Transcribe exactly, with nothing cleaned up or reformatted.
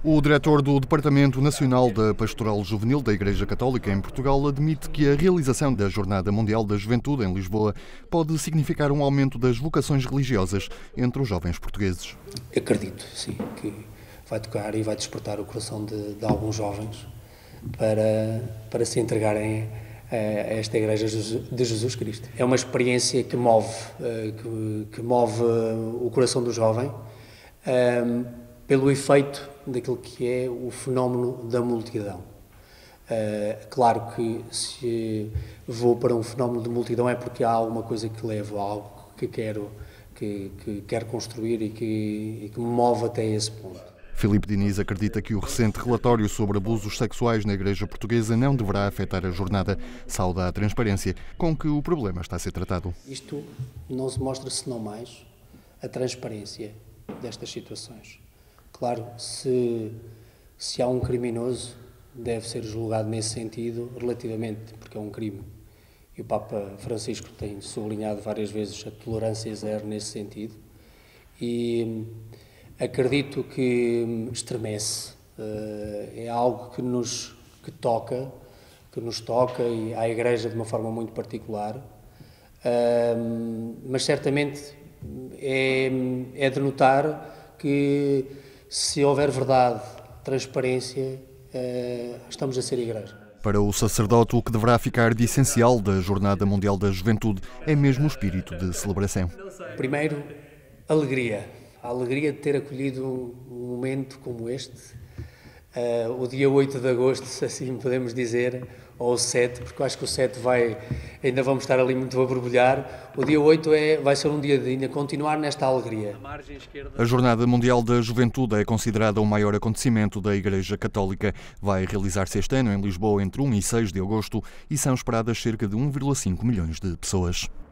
O diretor do Departamento Nacional da Pastoral Juvenil da Igreja Católica em Portugal admite que a realização da Jornada Mundial da Juventude em Lisboa pode significar um aumento das vocações religiosas entre os jovens portugueses. Acredito, sim, que vai tocar e vai despertar o coração de, de alguns jovens para, para se entregarem a esta Igreja de Jesus Cristo. É uma experiência que move, que, que move o coração do jovem pelo efeito daquilo que é o fenómeno da multidão. Claro que se vou para um fenómeno de multidão é porque há alguma coisa que levo, algo que quero, que, que quero construir e que, e que me move até esse ponto. Filipe Diniz acredita que o recente relatório sobre abusos sexuais na Igreja Portuguesa não deverá afetar a jornada. Sauda a transparência com que o problema está a ser tratado. Isto não se mostra senão mais a transparência destas situações. Claro, se, se há um criminoso, deve ser julgado nesse sentido relativamente, porque é um crime. E o Papa Francisco tem sublinhado várias vezes a tolerância zero nesse sentido. E acredito que estremece, é algo que nos que toca, que nos toca e à Igreja de uma forma muito particular, mas certamente é, é de notar que se houver verdade, transparência, estamos a ser Igreja. Para o sacerdote, o que deverá ficar de essencial da Jornada Mundial da Juventude é mesmo o espírito de celebração. Primeiro, alegria. A alegria de ter acolhido um momento como este, uh, o dia oito de agosto, se assim podemos dizer, ou o sete, porque eu acho que o sete vai, ainda vamos estar ali muito a borbulhar. O dia oito é, vai ser um dia de ainda continuar nesta alegria. A Jornada Mundial da Juventude é considerada o maior acontecimento da Igreja Católica. Vai realizar-se este ano em Lisboa entre um e seis de agosto e são esperadas cerca de um vírgula cinco milhões de pessoas.